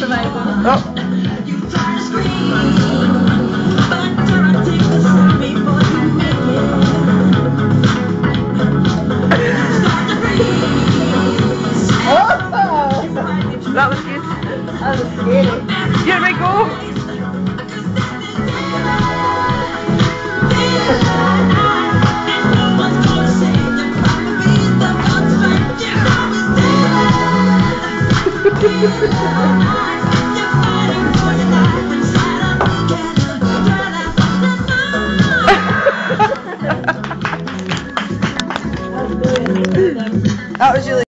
That was good. That was scary. Here we go. That was really